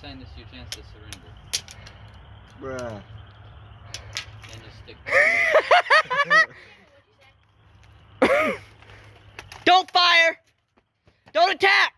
saying this is your chance to surrender. Bruh. And just stick. Don't fire! Don't attack!